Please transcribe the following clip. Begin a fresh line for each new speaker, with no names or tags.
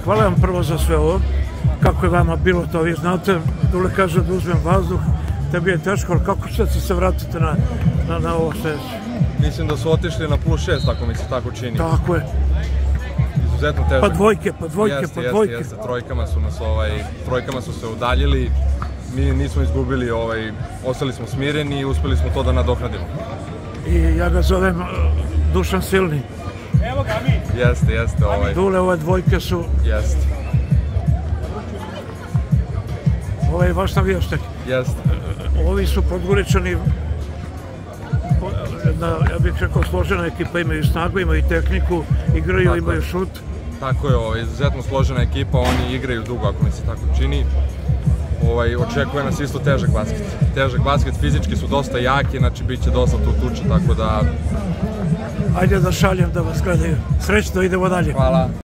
hvala vam prvo za sve ovo. Kako je vama bilo to, vi znate, Dule kaže da uzmem vazduh, tebi je teško, ali kako ćete se vratiti na ovo sljedeće?
Mislim da su otišli na +6, ako mi se tako čini.
Tako je.
Izuzetno težak.
Pa dvojke.
Jeste, trojkama su se udaljili, mi nismo izgubili, ostali smo smireni i uspeli smo to da nadoknadimo.
I ja ga zovem Dušan Silni.
Evo ga mi! Jeste.
Dule, ove dvojke su...
Jeste.
Ovo je vaš navijaštek.
Jeste.
Ovi su Podgoričani, ja bih rekao, složena ekipa, imaju snagu, imaju tehniku, igraju, imaju šut.
Tako je, izuzetno složena ekipa, oni igraju dugo, ako mi se tako čini. Očekuje nas isto težak basket. Težak basket, fizički su dosta jaki, znači bit će dosta tu tuče, tako da...
Ajde da šaljem da vas gledaju. Srećno, idemo dalje.
Hvala.